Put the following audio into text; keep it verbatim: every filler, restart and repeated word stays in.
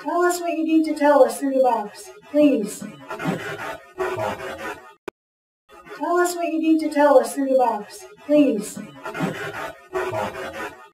Tell us what you need to tell us through the box, please. Tell us what you need to tell us through the box, please.